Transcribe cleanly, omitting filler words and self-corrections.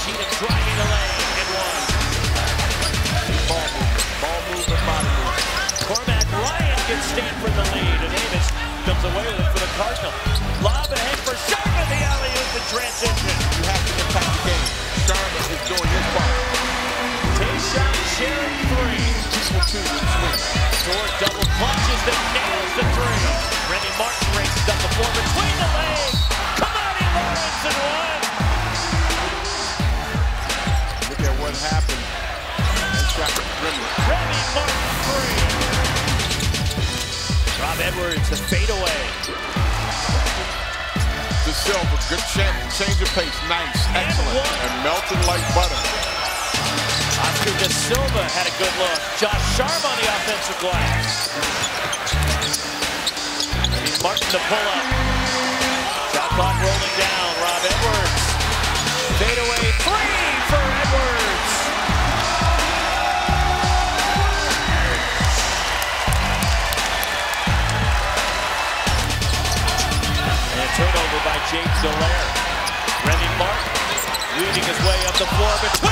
Cheatham driving the lane and one. Ball movement, body movement. Cormac Ryan gets Stanford the lead, and Amos comes away with it for the Cardinal. Lob ahead for Sharma, the alley-oop in transition. You have to attack the game. Sharma is doing his part. Take shot, sharing three. Equal two with swing. Short double clutches that nails the three. Remy Martin races up the floor between the legs. Come on, Lawrence and one. Look at what happened. Remy Martin three. Rob Edwards, the fadeaway. De Silva, good change of pace. Nice, excellent, and melted like butter. Oscar De Silva had a good look. Josh Sharma on the offensive glass. Martin to pull up. Shot clock rolling down. Rob Edwards. Fadeaway three for Edwards. And a turnover by James Dallaire. Remy Martin weaving his way up the floor between